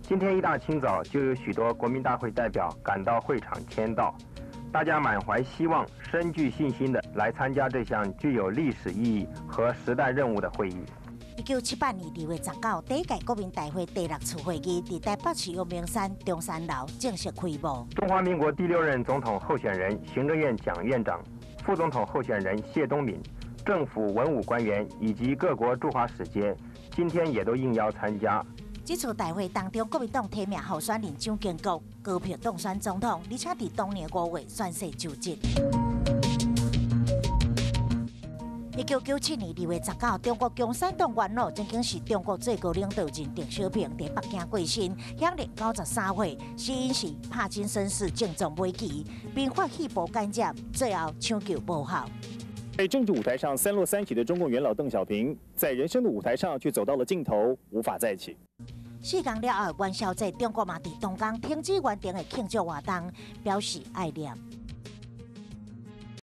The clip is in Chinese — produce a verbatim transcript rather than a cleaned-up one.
今天一大清早，就有许多国民大会代表赶到会场签到，大家满怀希望、深具信心地来参加这项具有历史意义和时代任务的会议。 一九七八年二月十九，第一届国民大会第六次会议伫台北市阳明山中山楼正式开幕。 中华民国第六任总统候选人行政院蒋院长、副总统候选人谢东闵、政府文武官员以及各国驻华使节，今天也都应邀参加。 这次大会当中，国民党提名候选人蒋经国高票当选总统，而且伫当年五月宣誓就职。一九九七年二月十九，中国共产党元老曾经是中国最高领导人邓小平在北京过身，享年九十三岁。死因是帕金森氏症状危机，并发细胞感染，最后抢救无效。 在政治舞台上三落三起的中共元老邓小平，在人生的舞台上却走到了尽头，无法再起。 四天了后，元宵节中国嘛伫东江停止原定的庆祝活动，表示哀念。